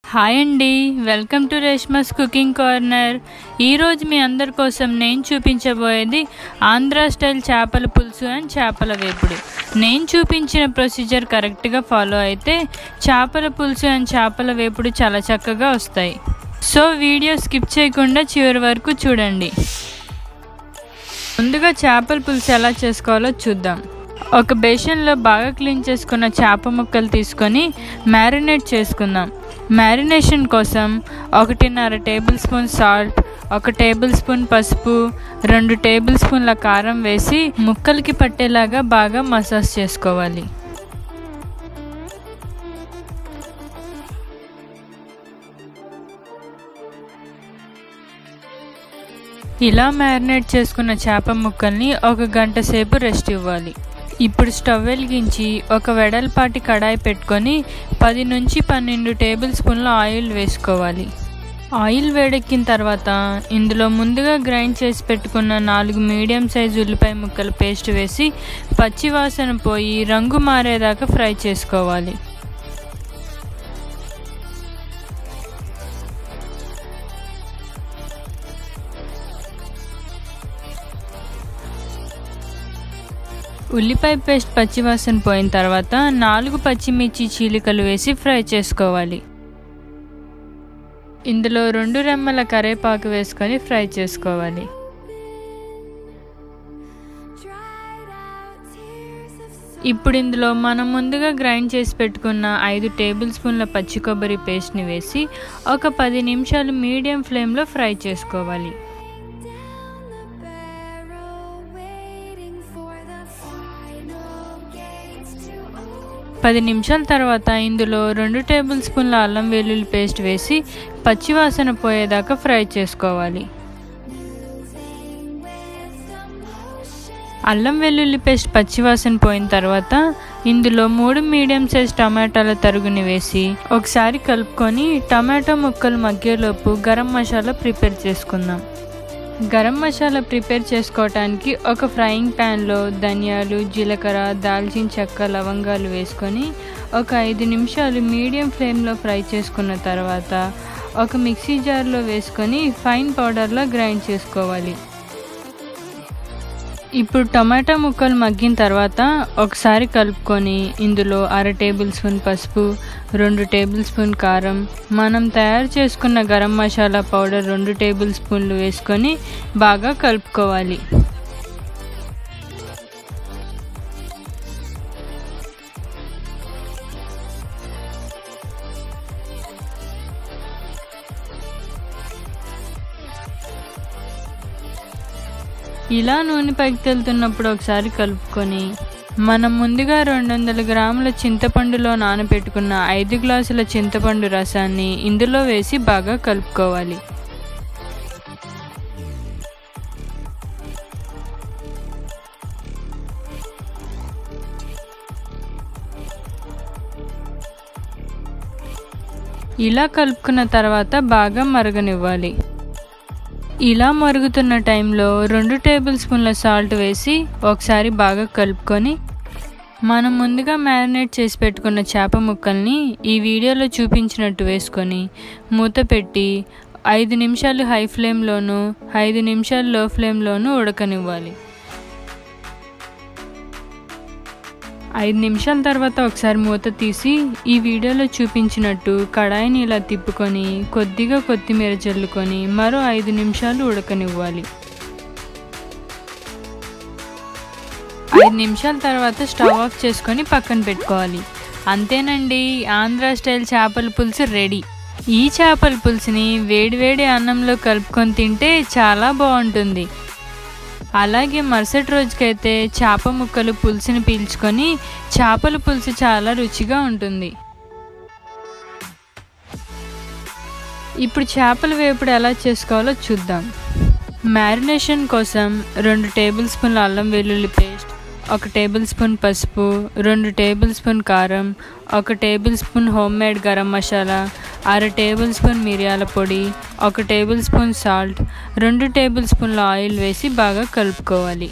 Hi అండి, welcome to Reshma's cooking corner. ఈరోజు మీ అందరి కోసం నేను చూపించబోయేది ఆంధ్ర స్టైల్ చేపల పులుసు అండ్ చేపల వేపుడు. నేను చూపించిన ప్రొసీజర్ కరెక్ట్గా ఫాలో అయితే చేపల పులుసు అండ్ చేపల వేపుడు చాలా చక్కగా వస్తాయి. సో వీడియో స్కిప్ చేయకుండా చివరి వరకు చూడండి. ముందుగా చేపల పులుసు ఎలా చేసుకోవాలో చూద్దాం. ఒక బేషన్లో బాగా క్లీన్ చేసుకున్న చేప ముక్కలు తీసుకొని మ్యారినేట్ చేసుకుందాం. మ్యారినేషన్ కోసం 1.5 tablespoon salt, 1 tablespoon పసుపు, 2 టేబుల్ స్పూన్ల కారం వేసి ముక్కలకి పట్టేలాగా బాగా మసాజ్ చేసుకోవాలి. ఇలా మ్యారినేట్ చేసుకున్న చేప ముక్కల్ని 1 గంట సేపు రెస్ట్ ఇవ్వాలి. ఇప్పుడు స్టవ్ వెలిగించి ఒక వెడల్పాటి కడాయి పెట్టుకొని 10 నుంచి 12 టేబుల్ స్పూన్ల ఆయిల్ వేసుకోవాలి. ఆయిల్ వేడెక్కిన తర్వాత ఇందులో ముందుగా గ్రైండ్ చేసి పెట్టుకున్న 4 మీడియం సైజు ఉల్లిపాయ ముక్కల పేస్ట్ వేసి పచ్చి వాసన పోయి రంగు మారేదాకా ఫ్రై చేసుకోవాలి. ఉల్లిపాయ పేస్ట్ పచ్చివాసన పోయిన తర్వాత 4 పచ్చిమిర్చి చీలికలు వేసి ఫ్రై చేసుకోవాలి. ఇందులో 2 రెమ్మల కరివేపాకు వేసుకొని ఫ్రై చేసుకోవాలి. ఇప్పుడు ఇందులో మనం ముందుగా గ్రైండ్ చేసి పెట్టుకున్న 5 టేబుల్ స్పూన్ల పచ్చి కొబ్బరి పేస్ట్ని వేసి ఒక 10 నిమిషాలు మీడియం ఫ్లేమ్లో ఫ్రై చేసుకోవాలి. 10 నిమిషాల తర్వాత ఇందులో 2 టేబుల్ స్పూన్ల అల్లం వెల్లుల్లి పేస్ట్ వేసి పచ్చివాసన పోయేదాకా ఫ్రై చేసుకోవాలి. అల్లం వెల్లుల్లి పేస్ట్ పచ్చివాసన పోయిన తర్వాత ఇందులో 3 మీడియం సైజ్ టమాటాల తరుగుని వేసి ఒకసారి కలుపుకొని టమాటో ముక్కలు మగ్గేలోపు గరం మసాలా ప్రిపేర్ చేసుకుందాం. గరం మసాలా ప్రిపేర్ చేసుకోవటానికి ఒక ఫ్రైయింగ్ ప్యాన్లో ధనియాలు, జీలకర్ర, దాల్చిన చెక్క, లవంగాలు వేసుకొని ఒక 5 నిమిషాలు మీడియం ఫ్లేమ్లో ఫ్రై చేసుకున్న తర్వాత ఒక మిక్సీ జార్లో వేసుకొని ఫైన్ పౌడర్లా గ్రైండ్ చేసుకోవాలి. ఇప్పుడు టమాటా ముక్కలు మగ్గిన తర్వాత ఒకసారి కలుపుకొని ఇందులో 1/2 టేబుల్ స్పూన్ పసుపు, 2 టేబుల్ స్పూన్ కారం, మనం తయారు చేసుకున్న గరం మసాలా పౌడర్ 2 టేబుల్ స్పూన్లు వేసుకొని బాగా కలుపుకోవాలి. ఇలా నూనె పైకి తెలుతున్నప్పుడు ఒకసారి కలుపుకొని మనం ముందుగా 200 గ్రాముల చింతపండులో నానబెట్టుకున్న 5 గ్లాసుల చింతపండు రసాన్ని ఇందులో వేసి బాగా కలుపుకోవాలి. ఇలా కలుపుకున్న తర్వాత బాగా మరగనివ్వాలి. ఇలా మరుగుతున్న టైంలో 2 టేబుల్ స్పూన్ల సాల్ట్ వేసి ఒకసారి బాగా కలుపుకొని మనం ముందుగా మ్యారినేట్ చేసి పెట్టుకున్న చేప ముక్కల్ని ఈ వీడియోలో చూపించినట్టు వేసుకొని మూత పెట్టి 5 నిమిషాలు హై ఫ్లేమ్లోనూ 5 నిమిషాలు లో ఫ్లేమ్లోనూ ఉడకనివ్వాలి. 5 నిమిషాల తర్వాత ఒకసారి మూత తీసి ఈ వీడియోలో చూపించినట్టు కడాయిని ఇలా తిప్పుకొని కొద్దిగా కొత్తిమీర చల్లుకొని మరో 5 నిమిషాలు ఉడకనివ్వాలి. 5 నిమిషాల తర్వాత స్టవ్ ఆఫ్ చేసుకొని పక్కన పెట్టుకోవాలి. అంతేనండి, ఆంధ్ర స్టైల్ చేపల పులుసు రెడీ. ఈ చేపల పులుసుని వేడివేడి అన్నంలో కలుపుకొని తింటే చాలా బాగుంటుంది. అలాగే మరుసటి రోజుకైతే చేప ముక్కలు పులుసుని పీల్చుకొని చేపల పులుసు చాలా రుచిగా ఉంటుంది. ఇప్పుడు చేపల వేపుడు ఎలా చేసుకోవాలో చూద్దాం. మ్యారినేషన్ కోసం 2 టేబుల్ స్పూన్ల అల్లం వెల్లుల్లి పేస్ట్, 1 టేబుల్ స్పూన్ పసుపు, 2 టేబుల్ స్పూన్ కారం, 1 tablespoon homemade garam masala, 1/2 tablespoon మిరియాల పొడి, 1 టేబుల్ స్పూన్ సాల్ట్, 2 టేబుల్ స్పూన్ల ఆయిల్ వేసి బాగా కలుపుకోవాలి.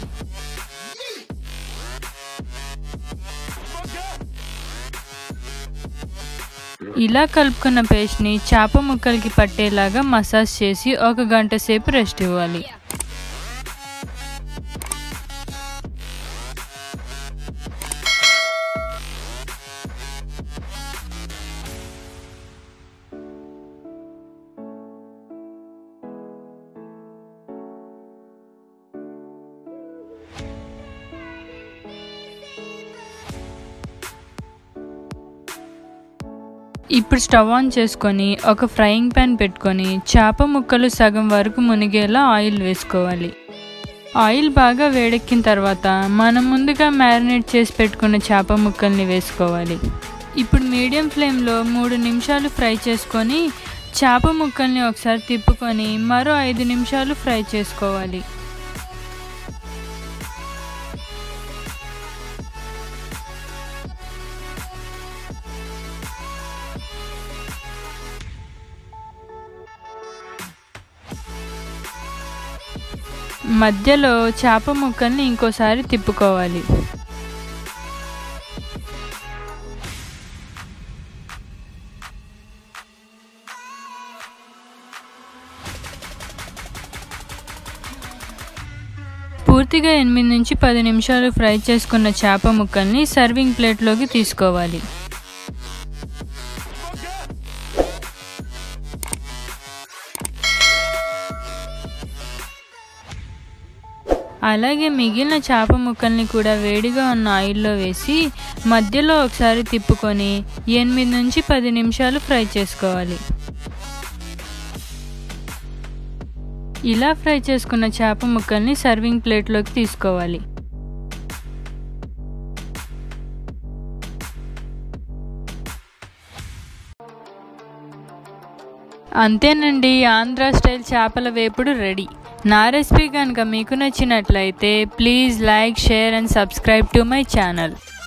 ఇలా కలుపుకున్న పేస్ట్ని చేప ముక్కలకి పట్టేలాగా మసాజ్ చేసి 1 గంట సేపు రెస్ట్ ఇవ్వాలి. ఇప్పుడు స్టవ్ ఆన్ చేసుకొని ఒక ఫ్రైయింగ్ ప్యాన్ పెట్టుకొని చేప ముక్కలు సగం వరకు మునిగేలా ఆయిల్ వేసుకోవాలి. ఆయిల్ బాగా వేడెక్కిన తర్వాత మనం ముందుగా మ్యారినేట్ చేసి పెట్టుకున్న చేప ముక్కల్ని వేసుకోవాలి. ఇప్పుడు మీడియం ఫ్లేమ్లో 3 నిమిషాలు ఫ్రై చేసుకొని చేప ముక్కల్ని ఒకసారి తిప్పుకొని మరో 5 నిమిషాలు ఫ్రై చేసుకోవాలి. మధ్యలో చేప ముక్కల్ని ఇంకోసారి తిప్పుకోవాలి. పూర్తిగా 8 నుంచి 10 నిమిషాలు ఫ్రై చేసుకున్న చేప ముక్కల్ని సర్వింగ్ ప్లేట్లోకి తీసుకోవాలి. అలాగే మిగిలిన చేప ముక్కల్ని కూడా వేడిగా ఉన్న ఆయిల్లో వేసి మధ్యలో ఒకసారి తిప్పుకొని 8 నుంచి 10 నిమిషాలు ఫ్రై చేసుకోవాలి. ఇలా ఫ్రై చేసుకున్న చేప ముక్కల్ని సర్వింగ్ ప్లేట్లోకి తీసుకోవాలి. అంతేనండి, ఆంధ్ర స్టైల్ చేపల వేపుడు రెడీ. నా రెసిపీ కనుక మీకు నచ్చినట్లయితే please like, share and subscribe to my channel.